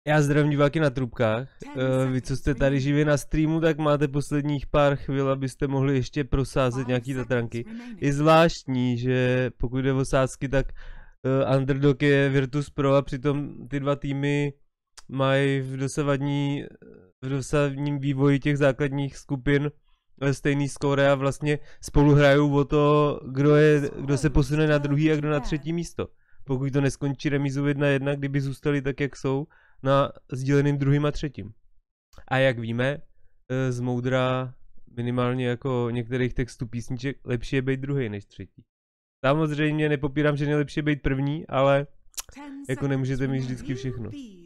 Já zdravím diváky na trubkách. Vy, co jste tady živě na streamu, tak máte posledních pár chvil, abyste mohli ještě prosázet nějaký Tatranky. Je zvláštní, že pokud jde o sázky, tak Underdog je Virtus Pro a přitom ty dva týmy mají v dosavadním vývoji těch základních skupin stejný skóre a vlastně spolu hrajou o to, kdo se posune na druhý a kdo na třetí místo. Pokud to neskončí remízou 1-1, kdyby zůstali tak, jak jsou, na sdíleným druhým a třetím. A jak víme, z moudra minimálně jako některých textů písniček, lepší je být druhý než třetí. Samozřejmě nepopírám, že nejlepší je být první, ale jako nemůžete mít vždycky všechno.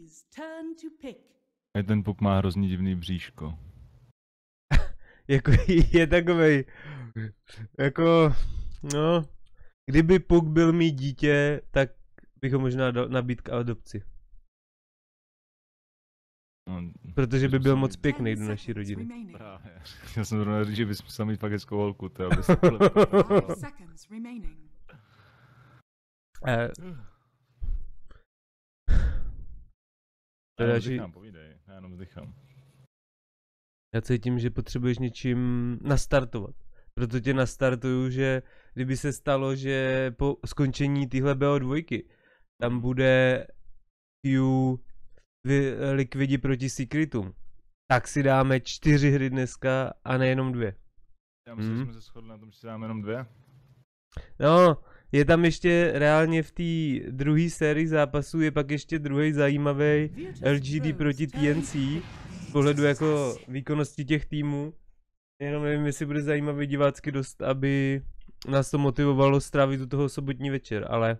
A ten puk má hrozně divný bříško. Jako je takovej, jako, no, kdyby puk byl mít dítě, tak bych ho možná nabít k adopci. No, protože by byl moc pěkný do naší rodiny. Právě. Já jsem zrovna říct, že bys musel mít fakt hezkou holku, to aby se vzdychám, povídej, já jenom vzdychám. Já cítím, že potřebuješ něčím nastartovat. Proto tě nastartuju, že kdyby se stalo, že po skončení téhle BO2 tam bude likvidi proti Secretům, tak si dáme 4 hry dneska a nejenom 2. Já myslím, že jsme se shodli na tom, že si dáme jenom 2. No, je tam ještě reálně v té druhé sérii zápasů je pak ještě druhý zajímavý LGD proti TNC z pohledu jako výkonnosti těch týmů. Jenom nevím, jestli bude zajímavý divácky dost, aby nás to motivovalo strávit u toho sobotní večer, ale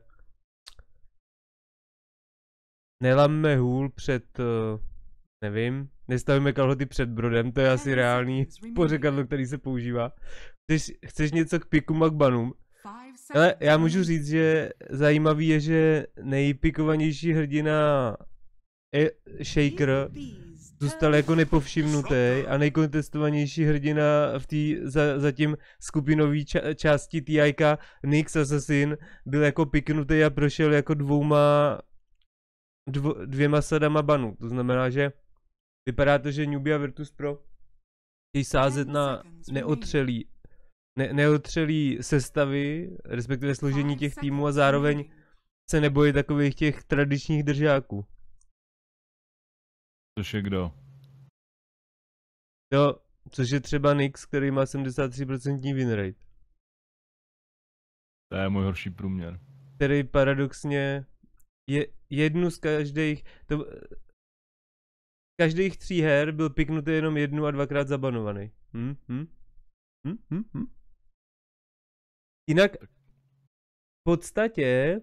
nelamme hůl před, nevím, nestavíme kalhoty před brodem, to je asi reálný pořekadlo, který se používá. Chceš něco k pikům a k banům? Ale já můžu říct, že zajímavý je, že nejpikovanější hrdina Shaker zůstal jako nepovšimnutý a nejkontestovanější hrdina v té zatím skupinové části TIK Nyx Assassin byl jako piknutý a prošel jako dvěma sadama banů. To znamená, že vypadá to, že Newbie a Virtus Pro chtějí sázet na neotřelý sestavy, respektive složení těch týmů a zároveň se nebojí takových těch tradičních držáků. Což je kdo? Jo, což je třeba Nyx, který má 73% win rate. To je můj horší průměr. Který paradoxně je jednu z každých 3 her byl piknutý jenom 1 a 2krát zabanovaný. Jinak v podstatě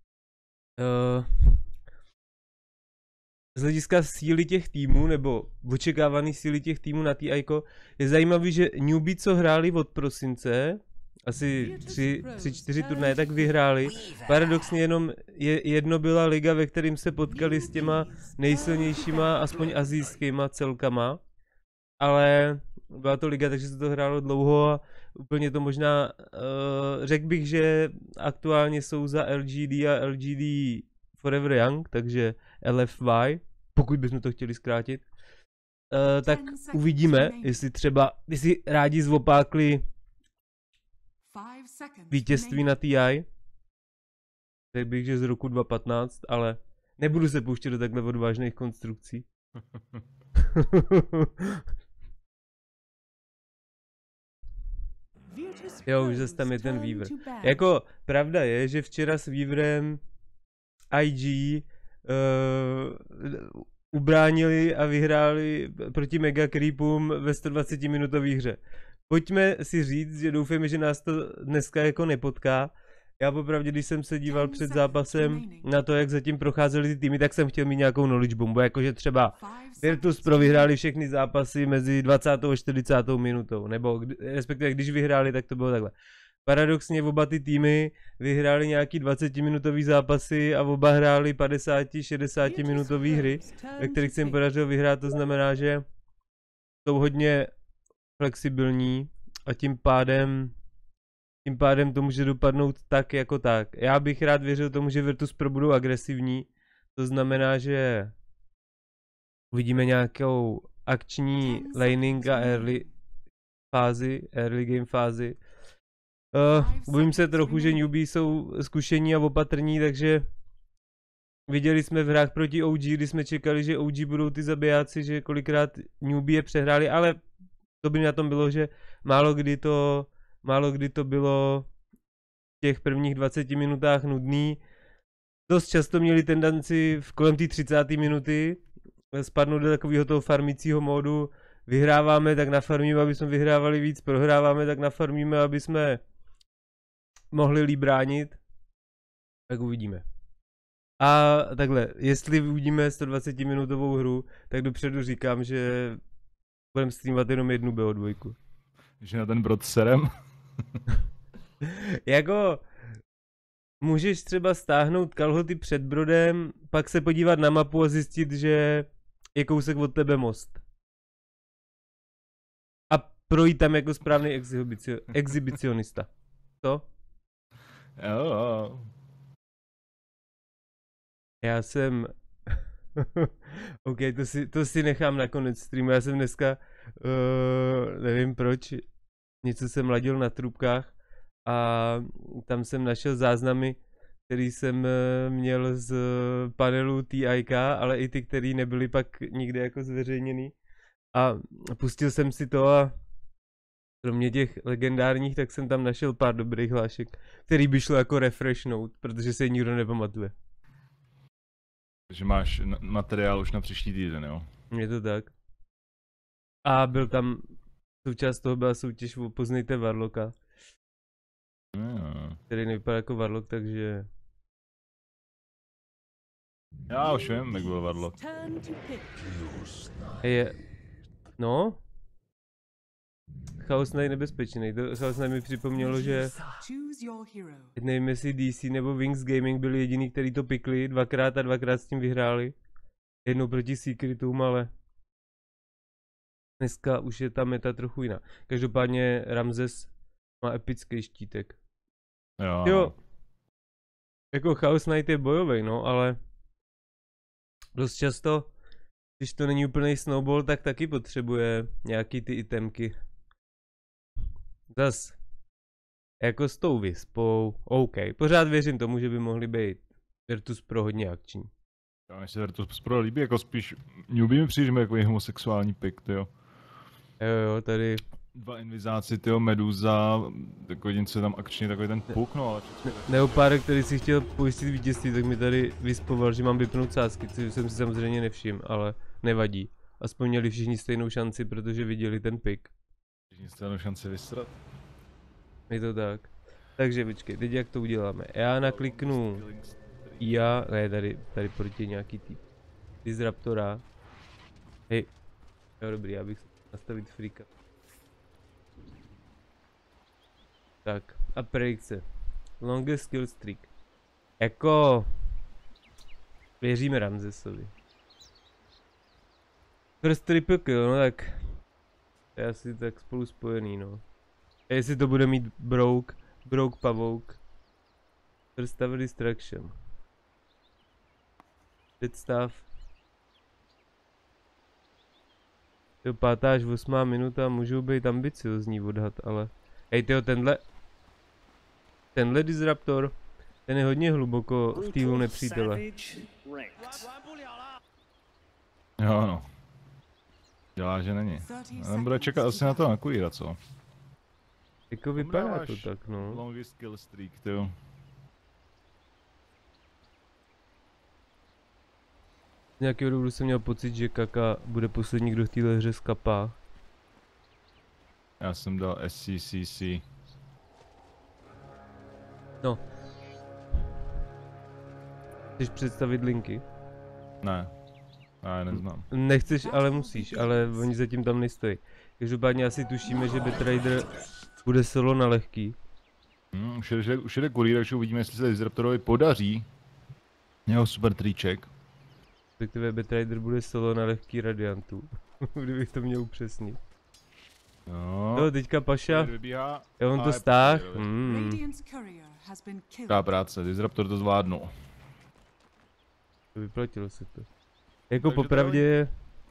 z hlediska síly těch týmů, nebo očekávaný síly těch týmů na TIko, je zajímavý, že Newbie, co hráli od prosince, asi 3-4 turnaje, tak vyhráli. Paradoxně jenom jedno byla liga, ve kterým se potkali s těma nejsilnějšíma, aspoň asijskýma celkama. Ale byla to liga, takže se to hrálo dlouho a úplně to možná, řekl bych, že aktuálně jsou za LGD a LGD Forever Young, takže LFY, pokud bychom to chtěli zkrátit. Tak uvidíme, jestli rádi zvopákli vítězství na TI. Řekl bych, že z roku 2015, ale nebudu se pouštět do takhle odvážných konstrukcí. Jo, už zase tam je ten Weaver. Jako, pravda je, že včera s Weaverem IG ubránili a vyhráli proti Mega Creepům ve 120 minutové hře. Pojďme si říct, že doufáme, že nás to dneska jako nepotká. Já popravdě, když jsem se díval před zápasem na to, jak zatím procházely ty týmy, tak jsem chtěl mít nějakou knowledge bombu, jakože třeba Virtus Pro vyhráli všechny zápasy mezi 20. a 40. minutou, nebo respektive když vyhráli, tak to bylo takhle. Paradoxně oba ty týmy vyhráli nějaký 20-minutový zápasy a oba hráli 50-60 minutový hry, ve kterých se jim podařilo vyhrát, to znamená, že jsou hodně flexibilní a tím pádem to může dopadnout tak jako tak. Já bych rád věřil tomu, že Virtus Pro budou agresivní, to znamená, že uvidíme nějakou akční laning a early game fázi. Bojím se trochu, že newbie jsou zkušení a opatrní, takže viděli jsme v hrách proti OG, kdy jsme čekali, že OG budou ty zabijáci, že kolikrát newbie přehráli, ale to by na tom bylo, že málo kdy to bylo v těch prvních 20 minutách nudný. Dost často měli tendenci kolem té 30. minuty spadnout do takového toho farmícího módu. Vyhráváme, tak nafarmíme, aby jsme vyhrávali víc, prohráváme, tak nafarmíme, aby jsme mohli líp bránit. Tak uvidíme. A takhle, jestli uvidíme 120 minutovou hru, tak dopředu říkám, že budeme streamovat jenom jednu BO2. Že na ten brod serem? Jako, můžeš třeba stáhnout kalhoty před brodem, pak se podívat na mapu a zjistit, že je kousek od tebe most. A projít tam jako správný exhibicionista. Co? Jo. Já jsem... OK, to si nechám na konec streamu. Já jsem dneska, nevím proč, něco jsem ladil na trubkách a tam jsem našel záznamy, který jsem měl z panelu TIK, ale i ty, který nebyly pak nikde jako zveřejněný. A pustil jsem si to a kromě těch legendárních, tak jsem tam našel pár dobrých hlášek, který by šlo jako refreshnout, protože se nikdo nepamatuje. Takže máš materiál už na příští týden, jo? Je to tak. A byl tam, součást toho byla soutěž o Poznejte Warlocka. Který nevypadá jako Warlock, takže... Já už vím, jak byl Warlock. No? Chaos Knight nebezpečný. Chaos Knight mi připomnělo, že... nevím, jestli DC nebo Wings Gaming byli jediný, který to pikli dvakrát a dvakrát s tím vyhráli. Jednou proti Secretům, ale... Dneska už je ta meta trochu jiná. Každopádně Ramzes má epický štítek. Jo. Jako Chaos Knight je bojový, no, ale... Dost často, když to není úplný snowball, tak taky potřebuje nějaký ty itemky. Zas, jako s tou vyspou, OK, pořád věřím tomu, že by mohli být Virtus Pro hodně akční. Já se Virtus Pro líbí, jako spíš newbie mi přijde jako homosexuální pik, tyjo. Jo, tady... Dva invizáci, tyjo, Meduza, takový něco tam akční, takový ten puk, no ale... Neopárek, který si chtěl pojistit vítězství, tak mi tady vyspoval, že mám vypnout sázky, což jsem si samozřejmě nevšiml, ale nevadí. Aspoň měli všichni stejnou šanci, protože viděli ten pik. Všichni stejnou šanci vysrat. Je to tak. Takže počkej, teď jak to uděláme? Já nakliknu... Ne, tady proti nějaký typ. Disruptora. Hej. Jo, dobrý, já bych nastavit freaka. Tak, a predikce. Longest kill streak. Jako... Věříme Ramzesovi. First triple kill, no tak... To je asi tak spolu spojený, no. A jestli to bude mít Broke Pavouk. First tower distraction. Dead stav. Jo, 5. až 8. minuta můžou být ambiciozní odhad, ale... Hej tyjo, tenhle disruptor, ten je hodně hluboko v týlu nepřítele. Jo, no. Dělá, že není. Ale bude čekat asi na to Nakuira, co? Jako vypadá to tak, no. Longest kill streak, tyjo. Z nějakého důvodu jsem měl pocit, že Kaka bude poslední, kdo v téhle hře skapá. Já jsem dal SCCC. No. Chceš představit linky? Ne. Já neznám. Nechceš, ale musíš, ale oni zatím tam nestojí. Každopádně asi tušíme, že Betrader bude solo na lehký. Už jde kurýr, takže uvidíme, jestli se Disruptorovi podaří. Jeho super triček. Respektive Betrader bude solo na lehký Radiantu. Kdybych to měl upřesnit. Jo, teďka Paša. Jo, on to stáh. Dobrá práce, Disruptor to zvládnul. Vyplatilo se to. Jako popravdě,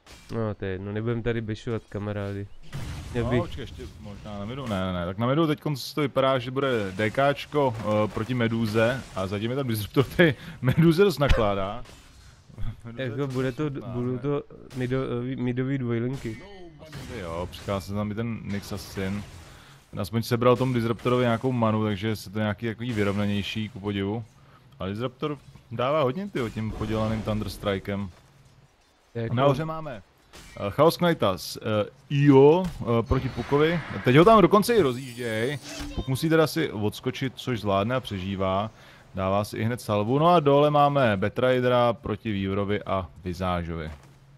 No to je jedno, nebudem tady bešovat kamarády. Já No, bych... počkej, ještě možná na midu, ne, tak na midu teď to vypadá, že bude DKčko proti Meduze a zatím je tam Disruptor, který Meduze dost nakládá. Jako bude to, budou to midový dvojlinky. Asi jo, přichází tam i ten Nyx Assassin. Ten aspoň sebral tomu Disruptorovi nějakou manu, takže se to nějaký takový vyrovnanější, ku podivu. Ale Disruptor dává hodně tím podělaným Thunderstrikem. Jako... Nahoře máme Chaos Knightas, Io proti Pukovi. Teď ho tam dokonce i rozjížděj. Puk musí teda si odskočit, což zvládne a přežívá. Dává si i hned salvu. No a dole máme Betraydera proti Weaverovi a Vizážovi.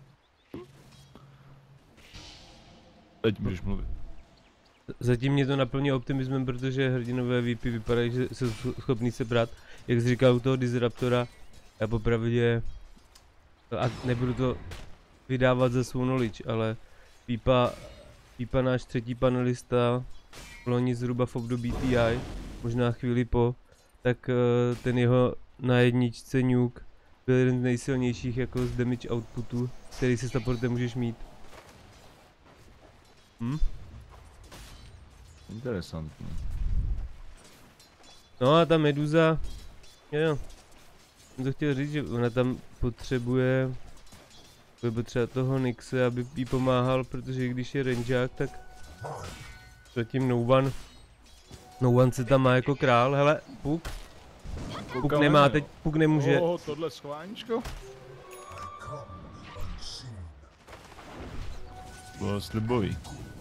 Teď můžeš mluvit. Zatím mě to naplní optimismem, protože hrdinové VP vypadají, že jsou schopní se brát. Jak jsi říkal u toho Disruptora, já popravdě... A nebudu to vydávat za svou knowledge, ale Pípa náš třetí panelista, loni zhruba v období TI, možná chvíli po, tak ten jeho na jedničce nuke byl jeden z nejsilnějších jako z damage outputu, který se supportem můžeš mít. Interesantní. No a ta Meduza, jo, jsem to chtěl říct, že ona tam potřebuje potřeba toho Nyxe, aby jí pomáhal, protože když je rangeák, tak zatím no one se tam má jako král, hele, Puk nemá teď, Puk nemůže. Tohle schováníčko? Bylo slibový.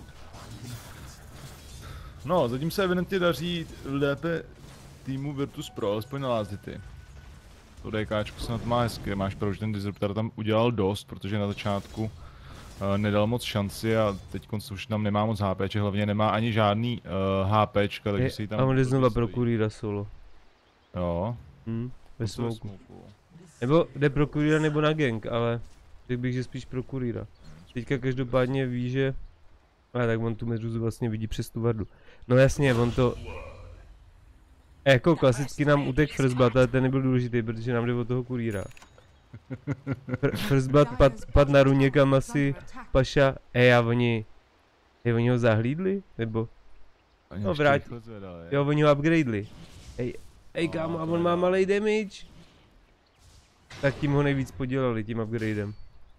No, zatím se evidentně daří lépe týmu Virtus Pro, alespoň na Lazity. To DKčko se na to má hezké, máš pravdu, že ten Disruptor tam udělal dost, protože na začátku nedal moc šanci a teď už tam nemá moc HPček, hlavně nemá ani žádný HPčka, takže si tam... A on jde znova pro Kurýra solo. Jo. Ve smoku. Nebo jde pro Kurýra nebo na gang, ale řekl bych, že spíš pro Kurýra. Teďka každopádně ví, že... Ale tak on tu Meduzu vlastně vidí přes tu vardu. No jasně, on to... Jako klasicky nám utek First Blood, ale ten nebyl důležitý, protože nám jde od toho Kurýra. First Blood pad na runě, kam asi Paša... a oni ho zahlídli? Nebo... No vrát... Jo, oni ho upgradeli. Kámo, a on má malej damage. Tak tím ho nejvíc podělali, tím upgradem.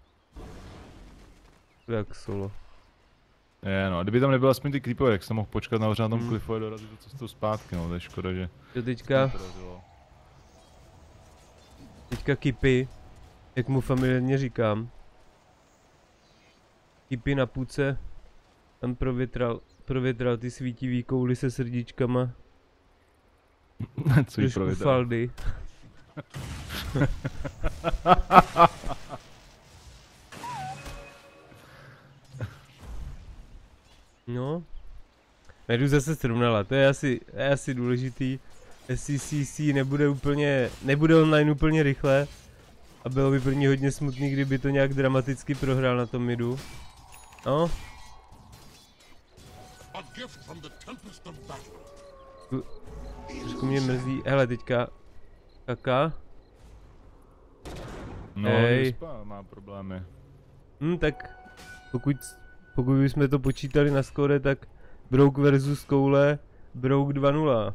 Jak solo. Je no, a kdyby tam nebyl aspoň ty creepové, jak jsem mohl počkat na tom Cliffu a dorazit do cestou zpátky, no, to je škoda, že... Jo, teďka Kippy, jak mu familiárně říkám. Kippy na půce, tam provětral ty svítivý kouly se srdíčkama. Co jí provětral? Faldy. No. Meduza se srovnala, to je asi důležitý. SCCC nebude online úplně rychle. A bylo by pro ní hodně smutný, kdyby to nějak dramaticky prohrál na tom midu. No. Trošku mě mrzí, hele teďka. Kaka. No, má problémy. Tak pokud bychom to počítali na skore, tak Brouk versus Koule, Brouk 2-0.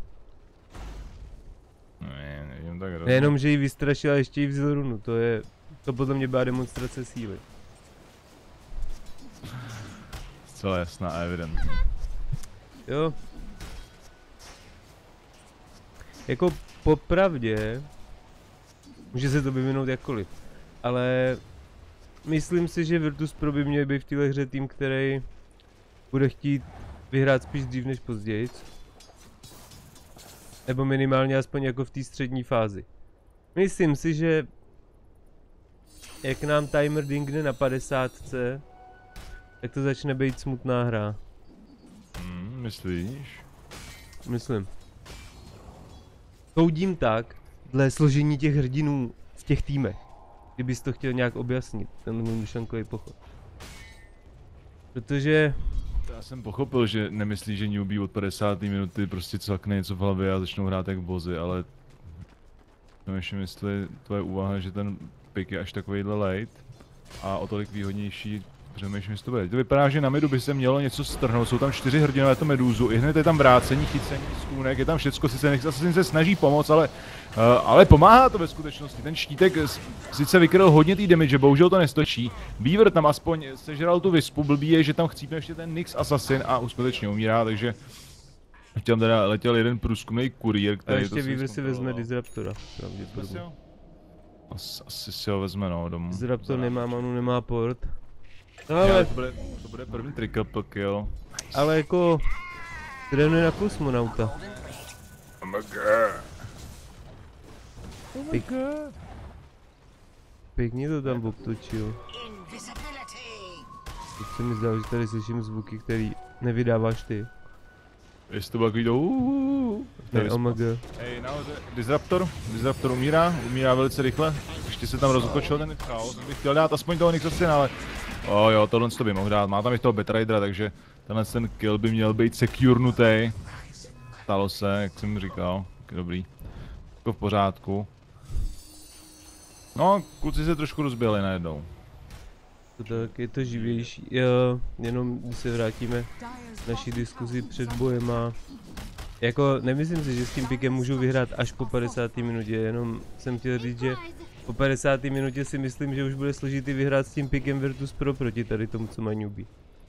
Nevím tak rozumím. Nejenom, že ji vystrašila, ještě ji vzal runu, to podle mě byla demonstrace síly. Zcela jasná a evidentní. Jo. Jako popravdě, může se to vyvinout jakkoliv, ale myslím si, že Virtus Pro by měl být v téhle hře tým, který bude chtít vyhrát spíš dřív než později. Nebo minimálně aspoň jako v té střední fázi. Myslím si, že jak nám timer dingne na 50, tak to začne být smutná hra. Myslíš? Myslím. Soudím tak, dle složení těch hrdinů v těch týmech. Kdybys to chtěl nějak objasnit, ten můj myšlenkový pochod. Protože... Já jsem pochopil, že nemyslí, že newbie od 50. minuty prostě cvakne něco v hlavě a začnou hrát jak bozy, ale... No ještě myslí tvoje úvaha, že ten pick je až takovýhle late. a o tolik výhodnější přemýšlím, jestli to bude. To vypadá, že na midu by se mělo něco strhnout, jsou tam 4 hrdinové to medúzu, i hned je tam vrácení, chycení skůnek, je tam všecko, sice Assassin se snaží pomoct, ale pomáhá to ve skutečnosti. Ten štítek sice vykryl hodně tý damage, bohužel to nestočí. Beaver tam aspoň sežral tu vispu, blbý je, že tam chcípne ještě ten Nyx Assassin a uskutečně umírá, takže tam teda letěl jeden průzkumný kurýr, který a ještě Beaver si vezme Disruptora, pravděpodobně. Asi si ho vezme, no, domů. Disruptor nemá manu, nemá port. No ale ale... to bude první triple kill. Ale jako... trénuje na kosmonauta. Pěkně to tam obtočil. Teď se mi zdalo, že tady slyším zvuky, který nevydáváš ty. Jestli to bylo takový to Ne, omg. Hej, nahoře, Disruptor umírá velice rychle. Ještě se tam rozotočil ten chaos, bych chtěl dát aspoň toho Nyxassina, ale... jo, tohle to by mohl dát, má tam i toho Betridera, takže tenhle ten kill by měl být securnutý. Stalo se, jak jsem říkal, dobrý. To v pořádku. No, kluci se trošku rozběhli najednou. Tak je to živější, jo, jenom když se vrátíme k naší diskuzi před bojem a... Jako nemyslím si, že s tím pikem můžu vyhrát až po 50. minutě, jenom jsem chtěl říct, že po 50. minutě si myslím, že už bude složitý vyhrát s tím pikem Virtus Pro proti tady tomu, co má newbie.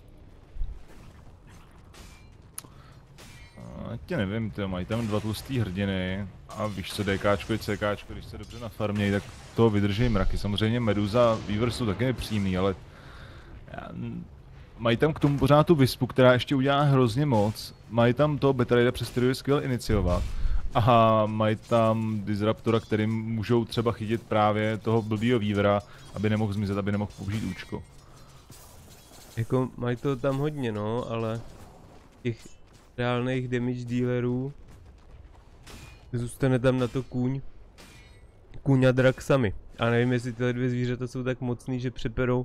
Tě nevím, mají tam 2 tlustý hrdiny a víš co, DKčko i CKčko, když se dobře nafarmějí, tak toho vydrží mraky. Samozřejmě Meduza a Weaver jsou taky nepříjemný, ale mají tam k tomu pořád tu vispu, která ještě udělá hrozně moc. Mají tam toho Betrayda, přes který je skvěl iniciovat. A mají tam Disruptora, kterým můžou třeba chytit právě toho blbýho Weavera, aby nemohl zmizet, aby nemohl použít účko. Jako mají to tam hodně, no, ale těch reálných damage dealerů zůstane tam na to kůň a drak sami. A nevím, jestli tyhle dvě zvířata jsou tak mocný, že přeperou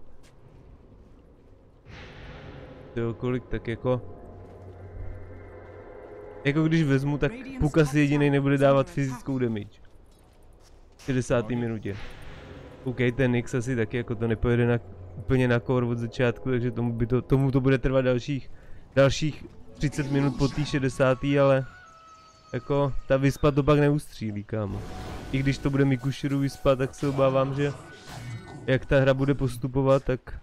to kolik, tak jako když vezmu, tak Puk asi jedinej nebude dávat fyzickou damage v 60. minutě. OK, ten Nyx asi taky jako to nepojede úplně na core od začátku, takže tomu to bude trvat dalších 30 minut po té 60. ale jako ta vispa to pak neustřílí, kámo. I když to bude Mikushiro vispa, tak se obávám, že jak ta hra bude postupovat, tak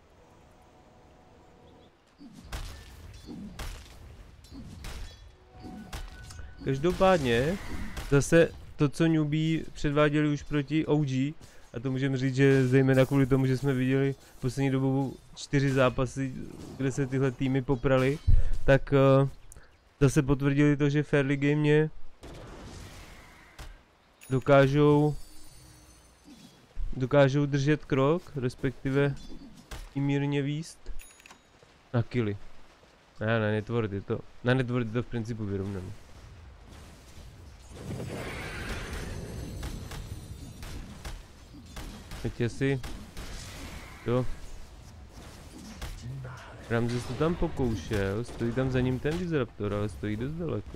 každopádně zase to, co newbie předváděli už proti OG, a to můžeme říct, že zejména kvůli tomu, že jsme viděli poslední dobou 4 zápasy, kde se tyhle týmy poprali, tak zase potvrdili to, že Fairly Game dokážou držet krok, respektive i mírně výst na killy. Ne, na network je to v principu vyrovnané. Teď asi jo. Ramzes to tam pokoušel, stojí tam za ním ten Disruptor, ale stojí dost daleko.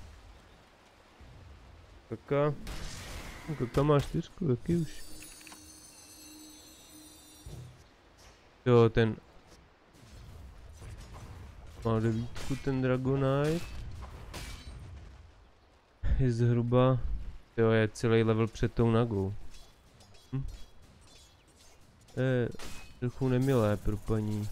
Kaka má 4, taky už. Jo, ten má 9, ten Dragonite. Je zhruba, jo, je celý level před tou nagou. Je trochu nemilé pro paní.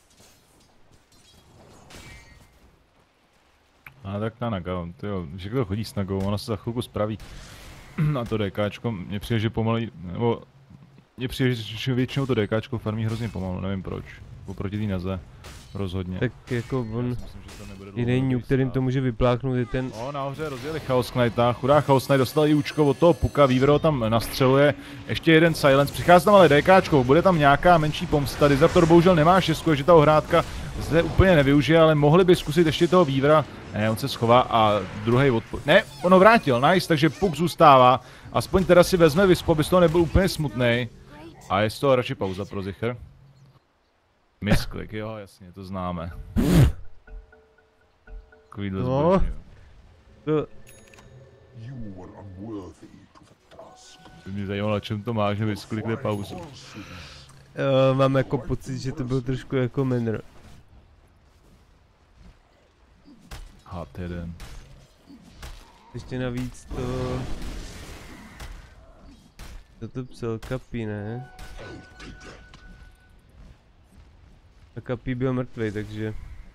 A tak ta naga, tyjo, že kdo chodí s nagou, ona se za chvilku spraví. A to DKčko, mně přijde, že pomalý, nebo mně přijde, že většinou to DKčko farmí hrozně pomalu, nevím proč. Oproti té naze, rozhodně. Tak jako on, jiný new, kterým to může vypláchnout, je ten... Nahoře rozjeli Chaos Knighta, chudá Chaos Knight dostal i účko od toho Puka, Weaver ho tam nastřeluje, ještě jeden Silence, přichází tam ale DKčko, bude tam nějaká menší pomsta, Disruptor bohužel nemá 6, takže ta ohrádka zde úplně nevyužije, ale mohli by zkusit ještě toho Weavera, ne, on se schová a druhý odpor, ne, on ho vrátil, nice, takže Puk zůstává, aspoň teda si vezme vispo, aby z toho nebyl úplně smutnej a je z toho radši pauza pro Zicher. Misklik, jo, jasně, to známe. Takovýhle zboží, to... By mě zajímalo, na čem to má, že misklikne pauzu. mám jako pocit, že to byl trošku jako Manor. Had jeden. Ještě navíc to psal Kapi, ne? A Kapi byl mrtvý, takže...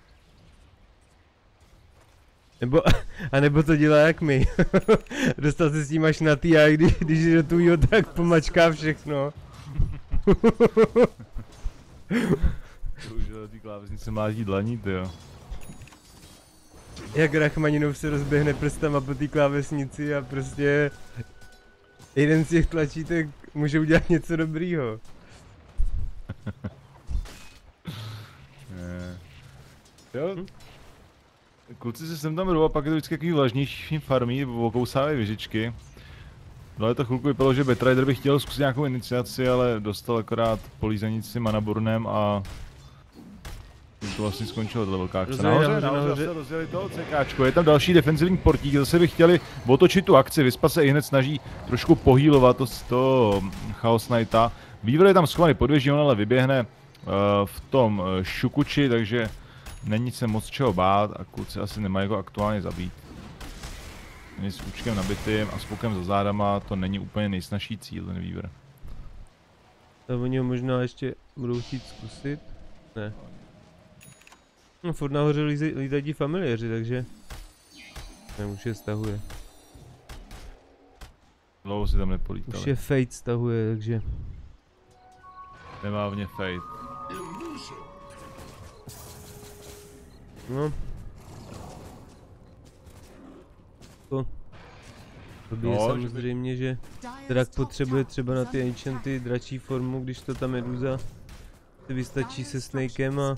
Nebo to dělá jak my. Dostal se s tím až na ty a když jde tu jo, tak pomačká všechno. To už ty klávesnice mlátí dlaní, tyjo. Jak Rachmaninov se rozběhne prstama po té klávesnici a prostě... jeden z těch tlačítek může udělat něco dobrýho. Jo. Kluci se sem tam jdou a pak je to vždycky takový vlažnější farmí, okousávají věžičky. Dole to chvilku vypadalo, že Batrider by chtěl zkusit nějakou iniciaci, ale dostal akorát polízanici manaburnem a... to vlastně skončilo, tohle velká akce. Nahoře zase rozjeli toho CKčko, je tam další defenzivní portík, zase by chtěli otočit tu akci, Vyspa se i hned snaží trošku pohýlovat to Chaos Knighta. Weaver je tam schovaný pod věží, on ale vyběhne v tom šukuči, takže není se moc čeho bát a kluci asi nemají ho aktuálně zabít. Není s účkem nabitým a s pokem za zádama, to není úplně nejsnažší cíl, ten Weaver. A oni ho možná ještě budou chtít zkusit? Ne. No furt nahoře lítají ti familiéři, takže... Ne, už je stahuje. Dlouho si tam nepolítali. Už je Fate stahuje, takže... Nemá v ně Fate. No. To je samozřejmě, že Drak potřebuje třeba na ty enchanty dračí formu, když to ta Meduza se vystačí se Snakem a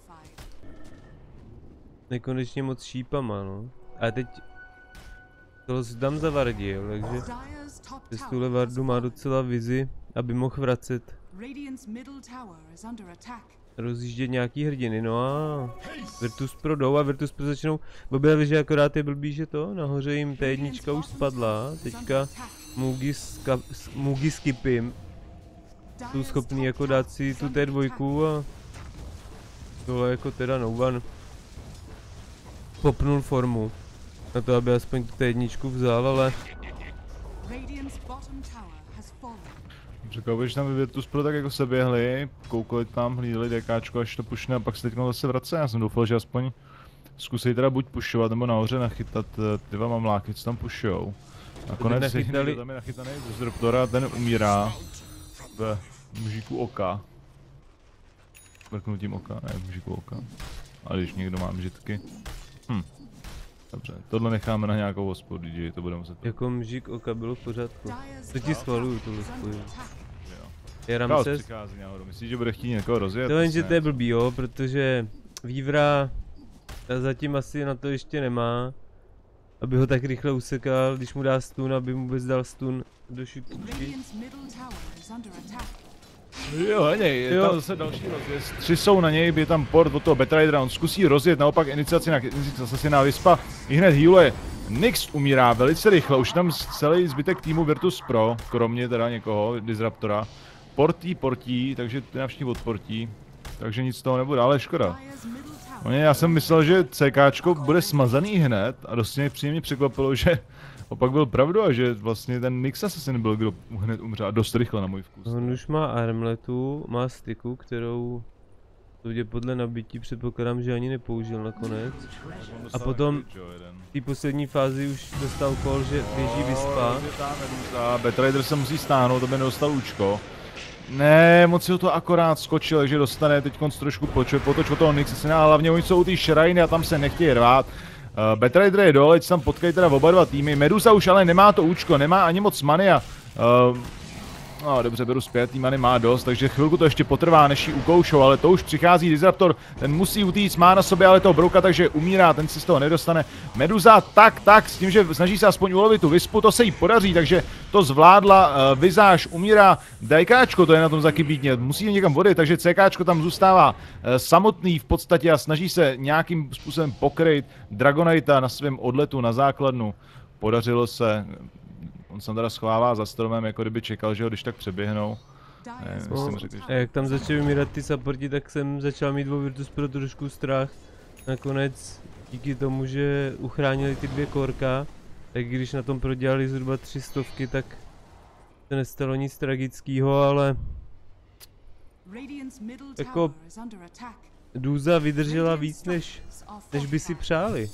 nekonečně moc šípama, no. A teď toho si tam zavardil, takže přes tuhle vardu má docela vizi, aby mohl vracet. Rozjíždět nějaký hrdiny, no a Virtus Pro jdou a Virtus Pro začnou objeví, že akorát je blbý, že to, nahoře jim T1 už spadla, teďka Mugi s Kipim jsou schopný jako dát si tu T2 a tohle jako teda no one popnul formu na to, aby aspoň tu T1 vzal, ale Řekl, že tam Virtus Pro tak jako se běhli, koukali tam, hlídali DKčko, až to pušne a pak se teď zase vrací. Já jsem doufal, že aspoň zkusí teda buď pušovat nebo nahoře nachytat ty dva mamláky, co tam pušujou. Nakonec nechytali... tam je nachytaný Disruptora, ten umírá v mužíku oka. Vrknutím oka, ne v mužíku oka. Ale když někdo má mžitky. Dobře, tohle necháme na nějakou hospodu, DJ, to bude muset... Jako mžík oka bylo v pořádku. To ti schvaluju, tohle spoju. Je Chaos Ramses. přichází nahoru, myslíš, že bude chtít někoho rozjet? To jen, že to je blbý, jo, protože Weavera zatím asi na to ještě nemá, aby ho tak rychle usekal, když mu dá stun, aby mu vůbec dal stun do šupičky. Jo, je tam zase další rozjezd. 3 jsou na něj, je tam port od toho Batridera, on zkusí rozjet, naopak iniciaci na Assassina Vyspa i hned healuje. Nyx umírá velice rychle, už tam celý zbytek týmu Virtus Pro, kromě teda někoho, Disruptora. Portí, takže ty navštív odportí, takže nic z toho nebude, ale škoda. Já jsem myslel, že CKčko bude smazaný hned a dost mě příjemně překvapilo, že opak byl pravdu a že vlastně ten Nyx asi nebyl, kdo hned umřel a dost rychle na můj vkus. On už má armletu, má styku, kterou podle nabití předpokládám, že ani nepoužil nakonec. A potom v té poslední fázi už dostal call, že běží Vyspa. Batrider se musí stáhnout, aby nedostal účko. Ne, moc si ho to akorát skočil, takže dostane teď trošku potoč od toho Nyxe, ale hlavně oni jsou u té šrajny a tam se nechtějí rvát. Batrider je dole, tam potkají teda oba dva týmy, Medusa už ale nemá to účko, nemá ani moc many a... No dobře, beru zpět, tý many má dost, takže chvilku to ještě potrvá, než ji ukoušou, ale to už přichází Disruptor, ten musí utíct, má na sobě ale toho Brouka, takže umírá, ten si z toho nedostane. Medusa tak, s tím, že snaží se aspoň ulovit tu Vyspu, to se jí podaří, takže to zvládla, Vizáž umírá, DKčko to je na tom zakybítně, musí někam vodit, takže CKčko tam zůstává samotný v podstatě a snaží se nějakým způsobem pokryt Dragonita na svém odletu na základnu. Podařilo se. On se teda schovává za stromem, jako kdyby čekal, že ho když tak přeběhnou. Myslím, řekl, že... A jak tam začaly umírat ty supporti, tak jsem začal mít o Virtus Pro trošku strach. Nakonec díky tomu, že uchránili ty 2 korka, tak když na tom prodělali zhruba 300, tak se nestalo nic tragického, ale jako Dúza vydržela víc, než by si přáli.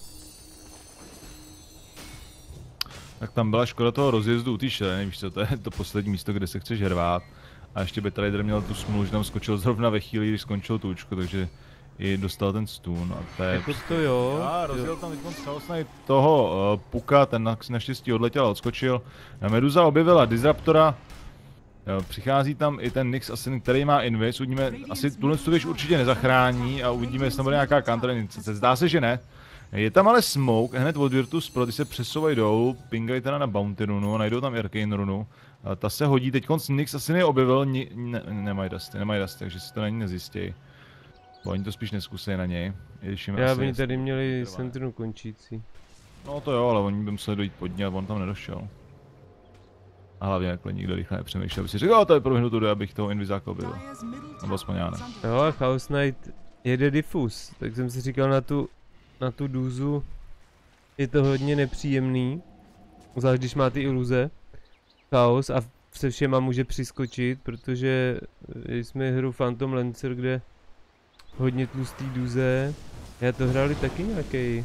Tak tam byla škoda toho rozjezdu u té šeleny, víš co, to je to poslední místo, kde se chceš hrát. A ještě Betrader měl tu smůlu, že tam skočil zrovna ve chvíli, když skončil tůčko, takže i dostal ten stun a to je... Jako to jo. A rozjel tam teď toho Puka, ten naštěstí odletěl a odskočil. Meduza objevila Disruptora. Jo, přichází tam i ten Nyx asi, který má invis, uvidíme, asi tuhle věž určitě nezachrání a uvidíme, jestli tam bude nějaká counter-iniciace. Zdá se, že ne. Je tam ale smoke hned od Virtus Pro, ty se přesouvají dolů, pingají teda na Bounty runu, najdou tam Arcane runu. Ta se hodí, teď Nyx asi neobjevil, nemají dusty, takže si to na ní nezjistějí. Bo oni to spíš neskusí na něj. Já by tady měli Sentinelu končící. No to jo, ale oni by museli dojít pod ní a on tam nedošel. A hlavně jakhle nikdo rychle nepřemýšlel, aby si řekl, to je proběhnu tudy, abych toho Invizáka objevil. Nebo aspoň já ne. Jo, a Chaos Knight jede Diffus, tak jsem si říkal na tu Dúzu, je to hodně nepříjemný. Zvlášť když má ty iluze. Chaos a se všema může přiskočit, protože jsme hru Phantom Lancer, kde hodně tlustý Dúze. Já to hráli taky nějaký.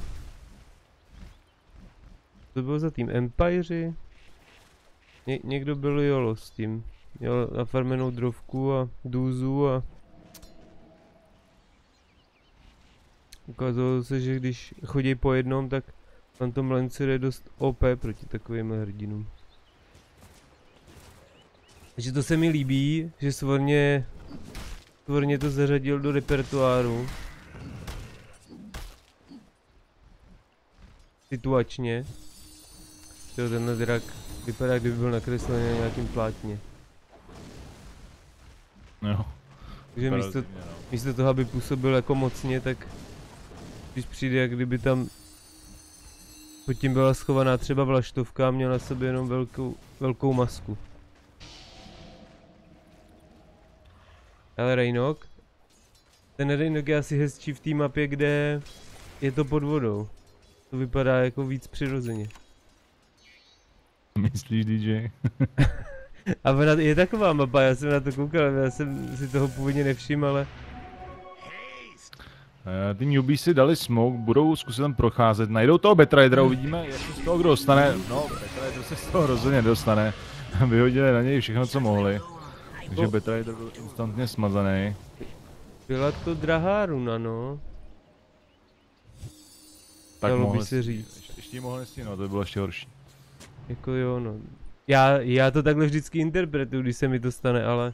To bylo za tým Empire? Někdo byl Jolo s tím. Měl nafarmenou drovku a Dúzu a ukázalo se, že když chodí po jednom, tak Phantom Lancer je dost OP proti takovým hrdinům. Takže to se mi líbí, že svorně to zařadil do repertoáru. Situačně. Tenhle drak vypadá, kdyby byl nakreslený na nějakým plátně. Jo. Takže místo toho, aby působil jako mocně, tak když přijde, jak kdyby tam pod tím byla schovaná třeba vlaštovka a měla na sobě jenom velkou masku. Ale Raynok? Ten Raynok je asi hezčí v té mapě, kde je to pod vodou. To vypadá jako víc přirozeně. Myslíš, DJ? A ona je taková mapa, já jsem na to koukal, já jsem si toho původně nevšiml, ale... Ty newbí si dali smoke, budou zkusit tam procházet, najdou toho Betridera, uvidíme, jak se z toho kdo dostane. No, Betrider se z toho rozhodně dostane. Vyhodili na něj všechno, co mohli. Takže Betrider byl instantně smazaný. Byla to drahá runa, no. Tak dalo by se říct. Ještě mohl nestihnout, to by bylo ještě horší. Jako jo, no. Já to takhle vždycky interpretuju, když se mi to stane, ale...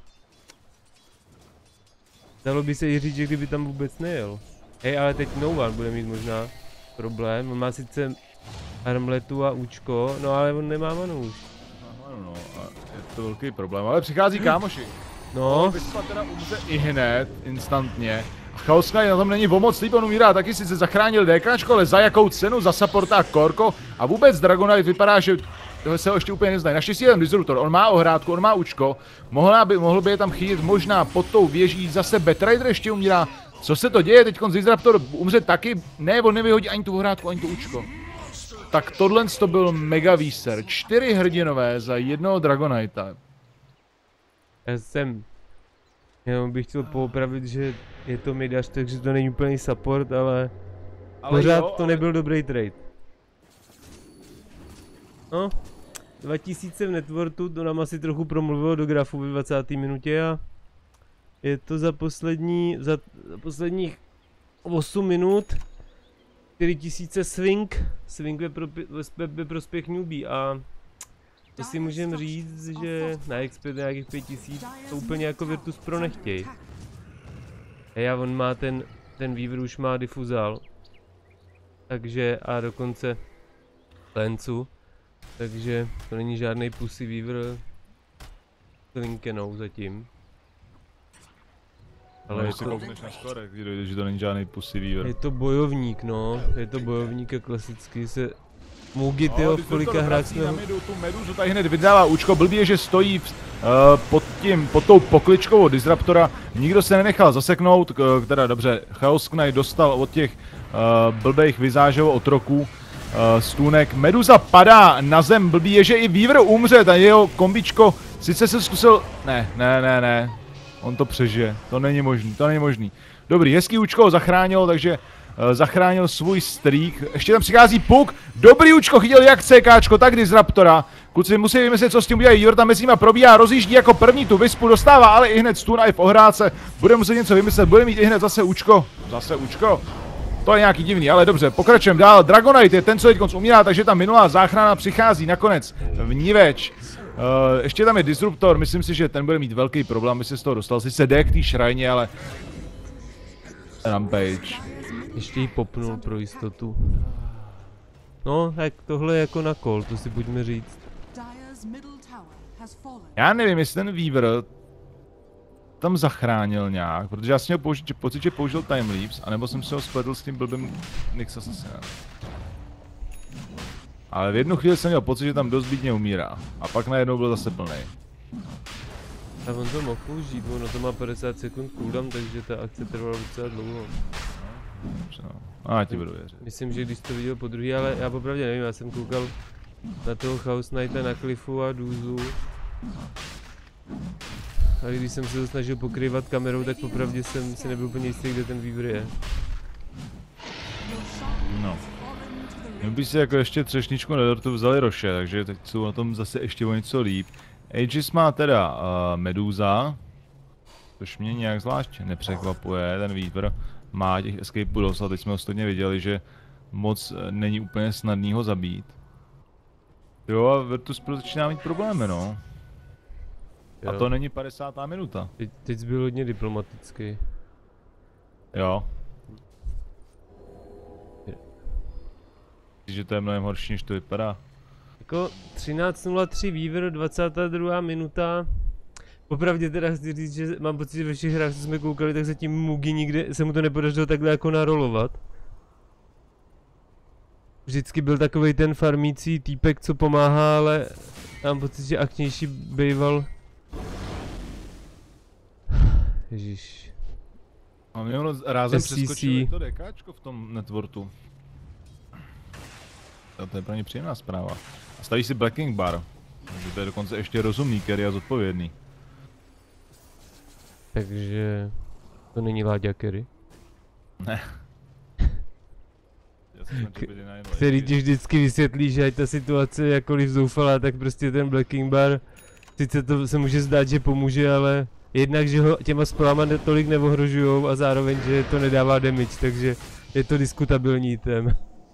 Dalo by se i říct, že kdyby tam vůbec nejel. Hej, ale teď No One bude mít možná problém. On má sice armletu a účko, no ale on nemá manu už. No, a je to velký problém, ale přichází kámoši. No. Vyspa teda umře i hned, instantně. A Chaos Knight na tom není o moc líp, on umírá taky, sice zachránil DKčko, ale za jakou cenu, za supporta Korko. A vůbec Dragon Knight vypadá, že toho se ho ještě úplně neznají. Naštěstí je ten Disruptor, on má ohrádku, on má účko. Mohl by je tam chytit možná pod tou věží, zase Betrider ještě umírá. Co se to děje, teď Disruptor umře taky? Ne, on nevyhodí ani tu ohrádku, ani tu účko. Tak tohle to byl mega výser. 4 hrdinové za jednoho Dragon Knighta. Jenom bych chtěl poopravit, že je to midař, takže to není úplný support, ale pořád jo, to nebyl dobrý trade. No, 2000 v networku, to nám asi trochu promluvilo do grafu ve 20. minutě a je to za posledních 8 minut 4000 swing ve prospěch newbie a to si můžeme říct, že na XP nějakých 5000 to úplně jako Virtus Pro nechtěj. A on má ten Weaver už má difuzál. Takže a dokonce Lencu. Takže to není žádný Pussy Weaver s Linkenou zatím. Ale no, koukneš na skore, když dojde, že to není žádný Pussy Weaver. Je to bojovník, no. Je to bojovník a klasicky se Mugi, tyjo, v kolika hrách jsme... Tu Meduzu tady hned vydává účko, blbě, že stojí pod tou pokličkou od Disruptora. Nikdo se nenechal zaseknout, teda dobře, Chaos Knight dostal od těch blbejch vizážovou otroků stůnek. Meduza padá na zem, blbý je, že i Weaver umře, ta jeho kombičko sice se zkusil... Ne. On to přežije, to není možný. Dobrý, hezký účko ho zachránilo, takže zachránil svůj streak. Ještě tam přichází Puk, dobrý účko, chytil jak CKčko, tak Disruptora. Kluci musí vymyslet, co s tím udělají. Weaver tam mezi nimi probíhá, rozjíždí jako první tu Wispu, dostává ale i hned stun a i v ohrádce. Bude muset něco vymyslet, bude mít i hned zase účko. To je nějaký divný, ale dobře, pokračujeme dál. Dragonite je ten, co teď umírá, takže ta minulá záchrana přichází nakonec vniveč. Ještě tam je Disruptor, myslím si, že ten bude mít velký problém, aby se z toho dostal. Sice jde k té šrajně, ale... Rampage. Ještě jí popnul pro jistotu. No, tak tohle je jako na kol, to si pojďme říct. Já nevím, jestli ten Weaver tam zachránil nějak, protože já jsem měl pocit, že použil Time Leaps, anebo jsem se ho spletl s tím blbým Nyx Assassinem. Ale v jednu chvíli jsem měl pocit, že tam dost bídně umírá. A pak najednou byl zase plný. A on to mohl použít, ono to má 50 sekund cooldown, takže ta akce trvala docela dlouho. No. A já ti budu věřit. Myslím, že když to viděl po druhý, ale já popravdě nevím, já jsem koukal na toho Chaos Knighta na Cliffu a Doozu. A když jsem se to snažil pokrývat kamerou, tak popravdě jsem si nebyl úplně jistý, kde ten Weaver je. No. My by si jako ještě třešničku na dortu vzali Roše, takže teď jsou na tom zase ještě o něco líp. Aegis má teda Meduza, což mě nějak zvlášť nepřekvapuje, ten Weaver má těch escapeů dost a teď jsme ostatně viděli, že moc není úplně snadný ho zabít. Jo a Virtus Pro začíná mít problémy, no. Jo. A to není 50. minuta. Teď byl hodně diplomatický. Jo. Že to je mnohem horší, než to vypadá. Jako 13:03 Weaver, 22. minuta. Popravdě teda chci říct, že mám pocit, že ve všech hrách, co jsme koukali, tak zatím Mugi nikdy se mu to nepodařilo takhle jako narolovat. Vždycky byl takovej ten farmící týpek, co pomáhá, ale mám pocit, že akčnější býval. Ježiš. A mě ono rázem přeskočilo to dekáčko v tom networku. To je pro ně příjemná zpráva. A staví si Blacking Bar. Takže to je dokonce ještě rozumný carry a zodpovědný. Takže to není Láďa carry? Ne. Který ti vždycky vysvětlí, že ať ta situace je jakkoliv zoufalá, tak prostě ten Blacking Bar, sice to se může zdát, že pomůže, ale jednak, že ho těma spelama tolik neohrožujou a zároveň, že to nedává damage, takže je to diskutabilní tém.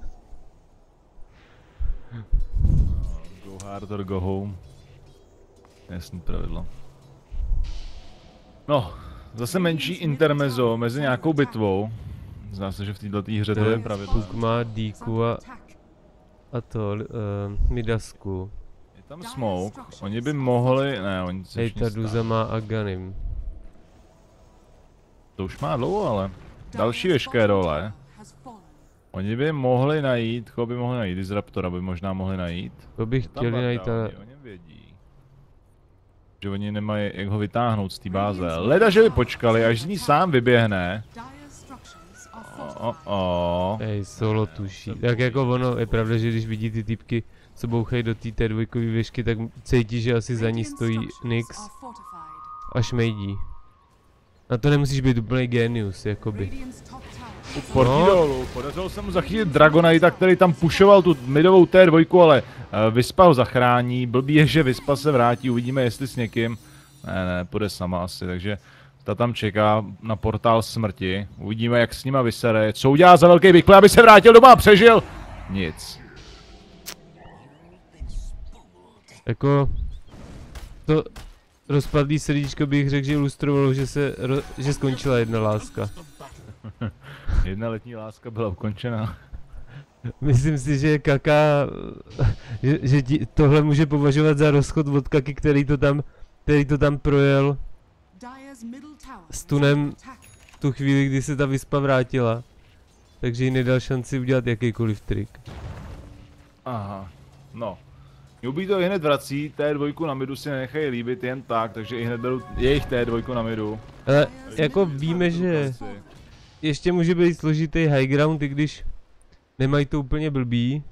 Go hard or go home. Jasný pravidlo. No, zase menší intermezzo mezi nějakou bitvou. Zdá se, že v této hře to je pravidlo. Puk má Díku a to, Midasku. Je tam Smoke, oni by mohli, ne, oni se ta Duza má Aghanim. To už má dlouho, ale další veškeré role. Oni by mohli najít, koho by mohli najít, Disruptora by možná mohli najít. To by chtěli najít, ale... Oni vědí, že oni nemají jak ho vytáhnout z té báze. Leda, že by počkali, až z ní sám vyběhne. Ej, solo tuší. Tak jako ono, je pravda, že když vidí ty typky, co bouchají do té T2 věžky, tak cítí, že asi za ní stojí Nyx. A šmejdí. Na to nemusíš být úplný genius, jakoby. Dolů. Podařilo se mu zachytit Dragonite, který tam pushoval tu midovou T2, ale Wispa ho zachrání. Blbý je, že Wispa se vrátí, uvidíme jestli s někým. Ne, půjde sama asi, takže ta tam čeká na portál smrti. Uvidíme, jak s nima vysere. Co udělá za velký big play, aby se vrátil doma a přežil? Nic. Jako... To rozpadlý srdíčko bych řekl, že ilustrovalo, že skončila jedna láska. Jedna letní láska byla ukončena. Myslím si, že Kaka, že tohle může považovat za rozchod od Kaky, který to tam projel s tunem v tu chvíli, kdy se ta Wispa vrátila. Takže jí nedal šanci udělat jakýkoliv trik. Aha, no. Newbie to i hned vrací, T2 na midu si nenechají líbit jen tak, takže i hned beru jejich T2 na midu. Ale jako víme, že ještě může být složitý high ground, i když nemají to úplně blbý.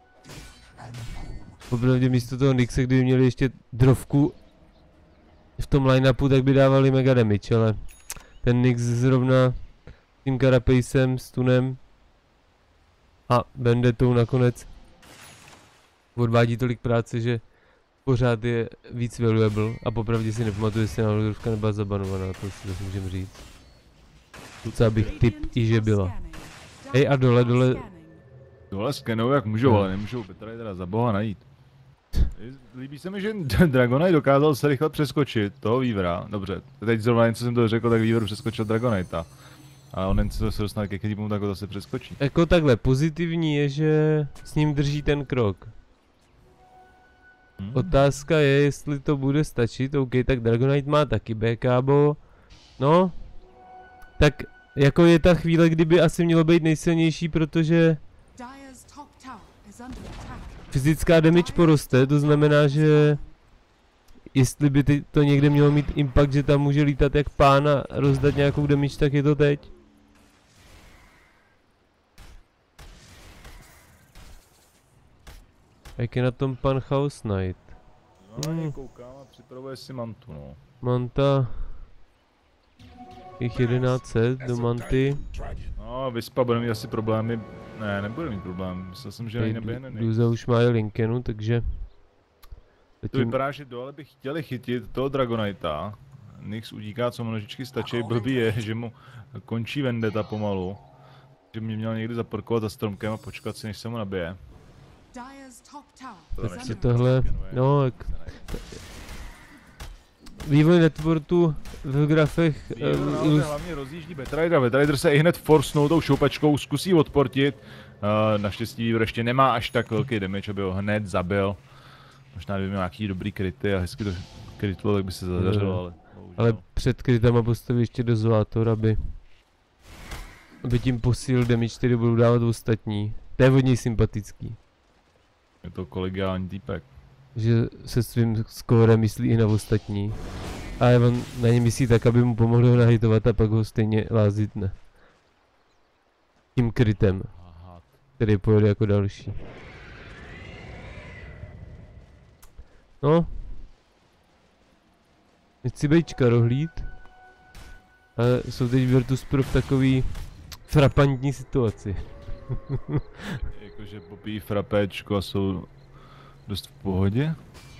Popravdě místo toho Nixe, kdyby měli ještě drovku v tom line-upu, tak by dávali mega damage, ale ten Nix zrovna tím Carapacem, stunem a Vendettou nakonec odvádí tolik práce, že pořád je víc valuable a popravdě si nepamatuju, jestli náhodou drovka nebyla zabanovaná, to si zase můžeme říct. Docela bych tip i že byla. Hej a dole. Dole skenou jak můžou, ale nemůžou Betraydera za boha najít. Líbí se mi, že Dragonite dokázal se rychle přeskočit toho Weavera. Dobře, teď zrovna něco jsem to řekl, tak Weaver přeskočil Dragonita. A on jen se dostane ke Creepům, tak ho zase přeskočí. Jako takhle, pozitivní je, že s ním drží ten krok. Otázka je, jestli to bude stačit, OK, tak Dragonite má taky BKbo. No, tak jako je ta chvíle, kdyby asi mělo být nejsilnější, protože fyzická damage poroste, to znamená, že jestli by to někde mělo mít impact, že tam může lítat jak pán a rozdat nějakou damage, tak je to teď. Jak je na tom pan Chaos Knight? No, koukám a připravuje si mantu, no. Manta... Jich 1100 do manty. No, Vyspa bude mít asi problémy. Ne, nebude mít problém. Myslel jsem, že neběhne Nix. Duza už má i Linkenu, takže... To vypadá, že dole by chtěli chytit toho Dragonita. Nix utíká, co mu nožičky stačí. Blbý je, že mu končí Vendetta pomalu. Že mě měl někdy zaparkovat za stromkem a počkat si, než se mu nabije. Tak si tohle... No, jak... Vývoj networku v grafech... Hlavně rozjíždí Betraydera. Betrayder se i hned forcnou tou šoupačkou, zkusí odportit. Naštěstí Weaver ještě nemá až tak velký damage, aby ho hned zabil. Možná kdyby měl nějaký dobrý kryty a hezky to krytlo, tak by se zadařilo, ale... Ale před krytama postaví ještě dozolátor, aby tím posílil damage, který budou dávat ostatní. To je hodně sympatický. Je to kolegiální týpek. Že se svým skórem myslí i na ostatní. Ale on na ně myslí tak, aby mu pomohl ho nahitovat a pak ho stejně lázitne. Tím krytem, který pojede jako další. No. Nechci být čkarohlíd. Ale jsou teď Virtus Pro v takový frapantní situaci. Jakože popíjí frapéčko a jsou dost v pohodě?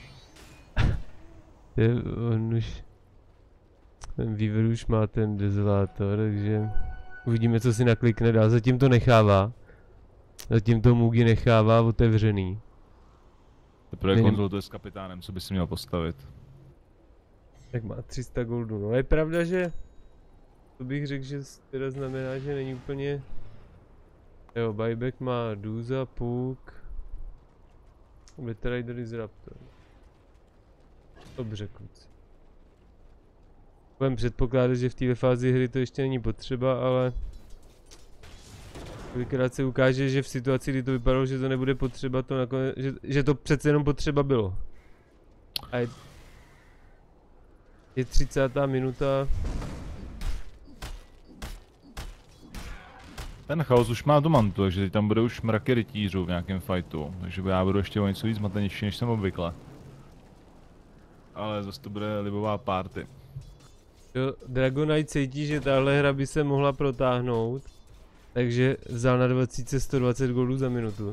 On už... Ten Weaver už má ten dezolátor, takže... Uvidíme, co si naklikne dál. Zatím to nechává. Zatím to Mugi nechává otevřený. Teprve konzultuje s kapitánem, co by si měl postavit. Tak má 300 goldů, no je pravda, že... To bych řekl, že teda znamená, že není úplně... Jo, buyback má Duza, Puk... Betrayder Disruptor. Dobře, kluci. Budeme předpokládat, že v této fázi hry to ještě není potřeba, ale... Kolikrát se ukáže, že v situaci, kdy to vypadalo, že to nebude potřeba, to nakonec, že to přece jenom potřeba bylo. A je 30. minuta. Ten Chaos už má tu mantu, takže teď tam bude už mraky rytířů v nějakém fightu, takže já budu ještě o něco víc zmatenější, než jsem obvykle. Ale zase to bude libová party. Jo, Dragonite cítí, že tahle hra by se mohla protáhnout, takže vzal na 20 120 goldů za minutu.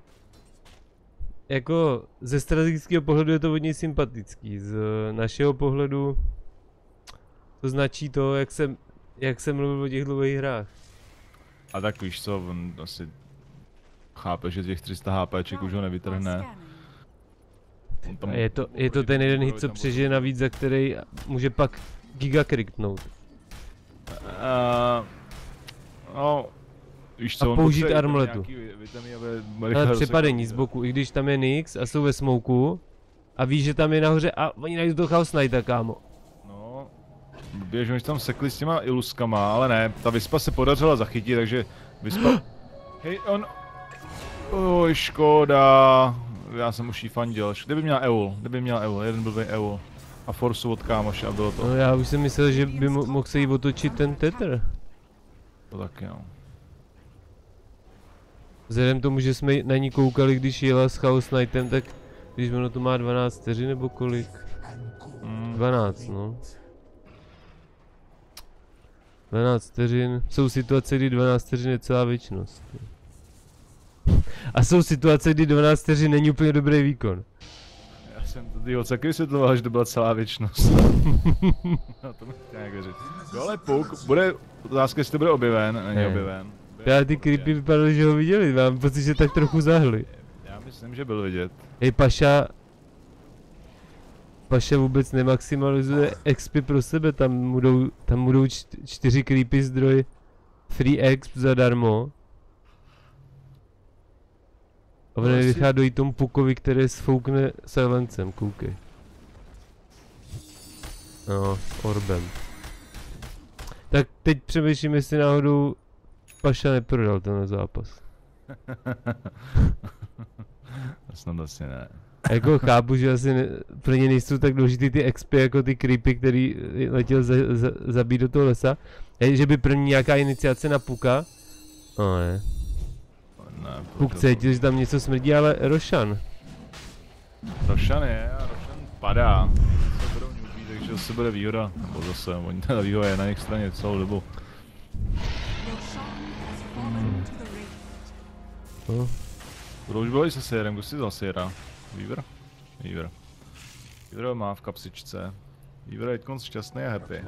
Jako ze strategického pohledu je to hodně sympatický, z našeho pohledu to značí to, jak jsem mluvil o těch dlouhých hrách. A tak víš co, on asi chápe, že těch 300 HPček už ho nevytrhne. Je to ten jeden hit, co přežije navíc, za který může pak giga kriktnout. No, víš co, a použít armletu. Ale přepadení z boku, i když tam je Nix a jsou ve smoku a víš, že tam je nahoře a oni najdou to Chaos Knighta, kámo. No, blbě, že oni tam sekli s těma iluskama, ale ne, ta Vyspa se podařila zachytit, takže Vyspa... Hej, on... Oj, škoda. Já jsem už jí fandil. Kdyby měl Eul, jeden blbý Eul. A Forsu od kámoše a bylo to. No já už jsem myslel, že by mohl se jí otočit ten tetr. To taky no. Vzhledem tomu, že jsme na ní koukali, když jela s Chaos Knightem, tak když ono to má 12 vteřin nebo kolik? 12 no. 12 vteřin, jsou situace, kdy 12 vteřin je celá věčnost. A jsou situace, kdy 12 vteřin není úplně dobrý výkon. Já jsem to ty oceky vysvětloval, že to byla celá věčnost. No to bych chtěl nějak věřit. Dole Puk, bude otázka, jestli to bude objeven, není objeven. Já ty creepy vypadaly, že ho viděli, mám pocit, že tak trochu zahli. Já myslím, že byl vidět. Hej, Paša vůbec nemaximalizuje XP pro sebe, tam budou 4 creepy zdroj free exp zadarmo. A on nenechá dojít tomu Pukovi, který sfoukne silencem, koukej. No, orbem. Tak teď přemýšlím, jestli náhodou Paša neprodal ten zápas. Snad asi ne. Jako chápu, že asi pro ně nejsou tak důležitý ty XP jako ty creepy, který letěl zabít do toho lesa. Že by první nějaká iniciace na Puka? No ne. Puk cítil, že tam něco smrdí, ale Roshan. Roshan je a Roshan padá. Se budou newbí, takže zase bude výhoda. Nebo zase, oni ta výhoda je na jejich straně celou dobu. No. To už bylo i se sérem, kdo si vzal séra? Weaver? Weaver. Weaver má v kapsičce. Weaver je teď šťastný a happy.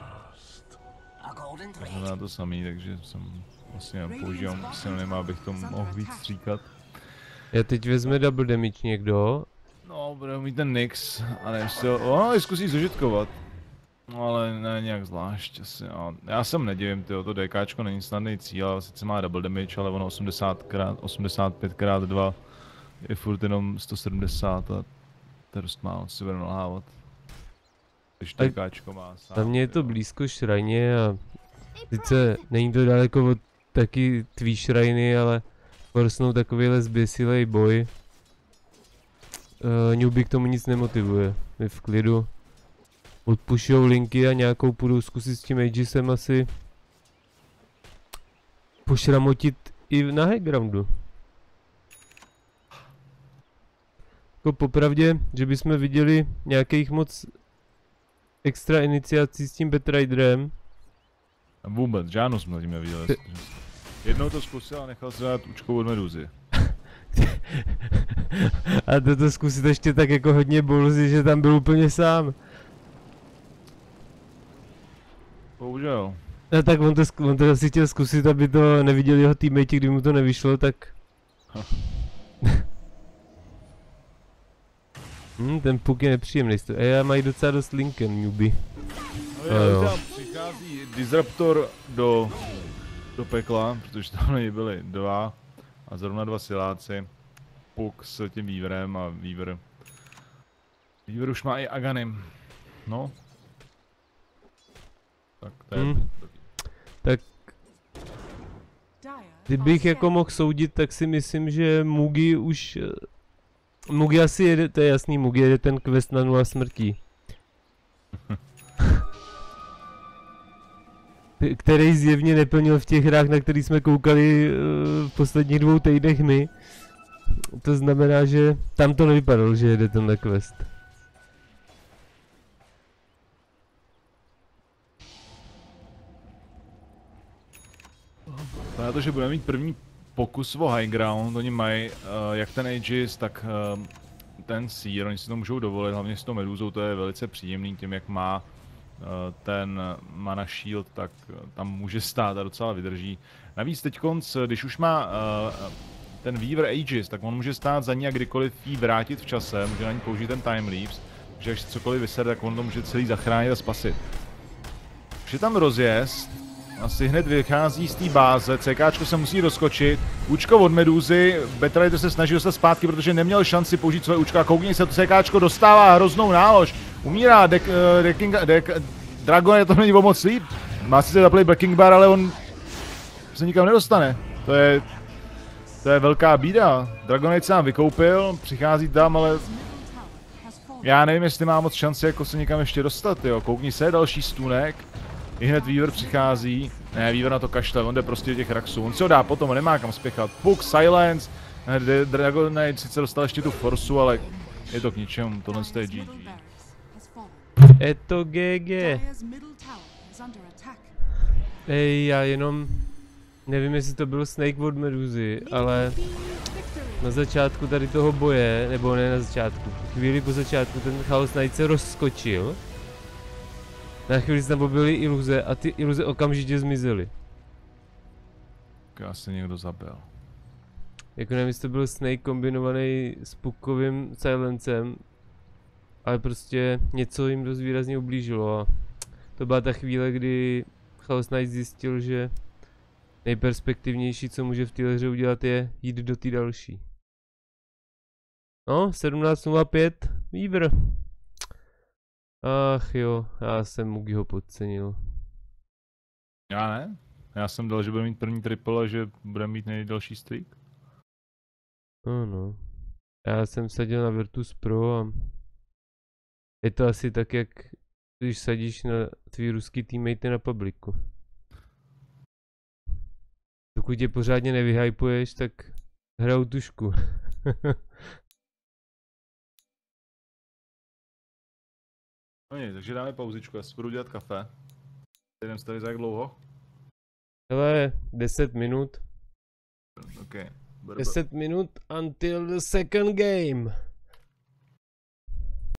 Znamená to samý, takže jsem vlastně používám synonyma, abych to mohl víc stříkat. Já teď vezme double damage někdo. No, bude mít ten Nyx a nevím si ho, zkusí zužitkovat. No, ale ne nějak zvlášť asi, no. Já jsem nedivím, tyjo, to DKčko není snadný cíl, sice má double damage, ale ono 85x2 je furt jenom 170 a to je dost málo, si budu nalhávat. Když DKčko má sám. Za mě je to blízko šrajně a sice není to daleko od taky tvý šrajny, ale forsnou takovýhle zběsilej boj. Newbie k tomu nic nemotivuje, je v klidu. Odpušujou linky a nějakou půjdou zkusit s tím Aegisem asi pošramotit i na high groundu. Jako popravdě, že bychom viděli nějakých moc extra iniciací s tím Betriderem. Vůbec, žádnou jsme zatím neviděli. Jednou to zkusil a nechal se dát učkou od Meduzy. A toto zkusit ještě tak jako hodně bolzy, že tam byl úplně sám. Bohužel. No tak on to asi chtěl zkusit, aby to neviděli jeho teammate, když mu to nevyšlo, tak... ten Puk je nepříjemný. Já mají docela dost linken, newbie. No tam přichází Disruptor do pekla, protože tam byli dva a zrovna dva siláci. Puk s tím Weaverem a Weaver už má i Aganim. No. Tak to je tak kdybych jako mohl soudit, tak si myslím, že Mugi už... Mugi asi jede, to je jasný, Mugi jede ten quest na 0 smrtí. Který zjevně neplnil v těch hrách, na který jsme koukali v posledních 2 týdnech my. To znamená, že tam to nevypadalo, že jede tenhle quest. Na to, že budeme mít první pokus o high ground, oni mají jak ten Aegis, tak ten Seer, oni si to můžou dovolit, hlavně s tou Meduzou, to je velice příjemný, tím jak má ten mana shield, tak tam může stát a docela vydrží. Navíc teďkonc, když už má ten Weaver Aegis, tak on může stát za ní a kdykoliv jí vrátit v čase, může na ní použít ten Time Leaps, že až cokoliv vysere, tak on to může celý zachránit a spasit. Už je tam rozjezd, asi hned vychází z té báze, CKčko se musí rozskočit, účko od Meduzy, Betrider se snaží dostat zpátky, protože neměl šanci použít své účka, koukni se, to CKčko dostává hroznou nálož, umírá, Dragon je to není o moc líp, má sice zaplay Blacking Bar, ale on se nikam nedostane, to je To je velká bída. Dragonite se nám vykoupil, přichází tam, ale já nevím, jestli má moc šanci jako se někam ještě dostat, jo. Koukni se, další stůnek. I hned Weaver přichází. Ne, Weaver na to kašle, on jde prostě do těch Raxů. On si ho dá potom, on nemá kam spěchat. Puk, Silence. Dragonite sice dostal ještě tu forsu, ale je to k ničemu, tohle je GG. Je to GG. Ej, já jenom nevím, jestli to byl Snake od Meduzy, ale na začátku tady toho boje, nebo ne na začátku, chvíli po začátku ten Chaos Knight se rozskočil. Na chvíli se tam objevily iluze a ty iluze okamžitě zmizely. Asi někdo zabil. Jako nevím, jestli to byl Snake kombinovaný s Pukovým silencem, ale prostě něco jim dost výrazně ublížilo a to byla ta chvíle, kdy Chaos Knight zjistil, že nejperspektivnější, co může v téhle hře udělat, je jít do té další. No, 17:05, Weaver. Ach jo, já jsem Mugiho podcenil. Já ne? Já jsem dal, že bude mít první triple a že bude mít nejdelší streak. No. Já jsem sadil na Virtus Pro a je to asi tak, jak když sadíš na tvý ruský teammate na publiku. Dokud tě pořádně nevyhypuješ, tak hrajou tušku. No nic, takže dáme pauzičku, já si budu dělat kafe. Jdem tady za jak dlouho? Hele, 10 minut. Okay. 10 minut until the second game.